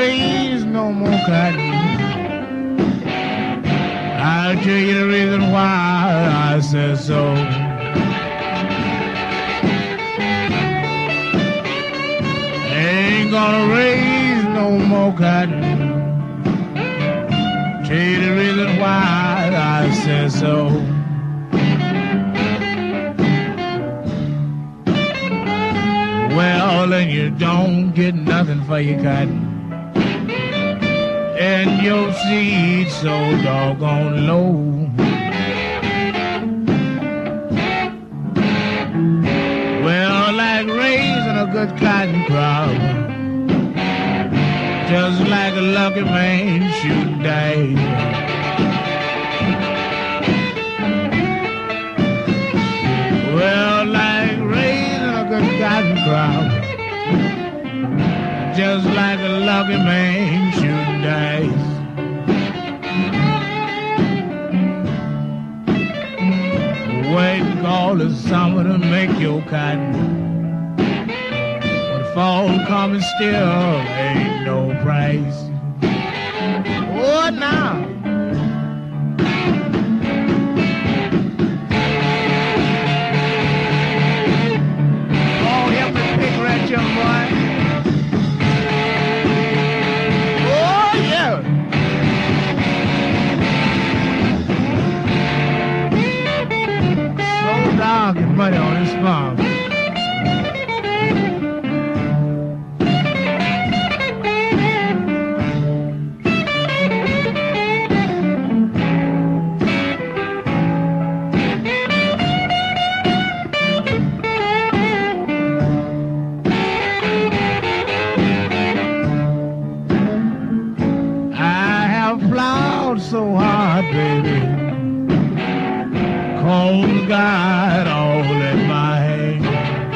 raise no more cotton. I'll tell you the reason why I said so. Ain't gonna raise no more cotton. Tell you the reason why I said so. Well, and you don't get nothing for your cotton, and your seed so doggone low. Well, like raising a good cotton crop, just like a lucky man shooting dice. Well, like raising a good cotton crop, just like a lucky man shooting dice. Wait and call the summer to make your cotton, but fall coming still ain't no price. Oh, now. Oh, help me pick right, young boy. Oh, yeah. So dark and muddy on this farm. So hard, baby, cold got all in my hand.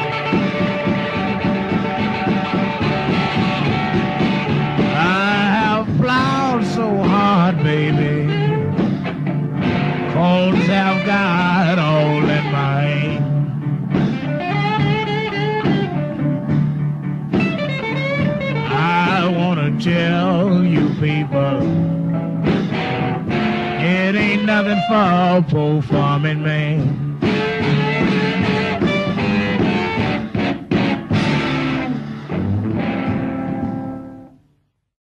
I have plowed so hard, baby, colds have got all in my hand. I wanna tell you people, it ain't nothing for a poor farming man.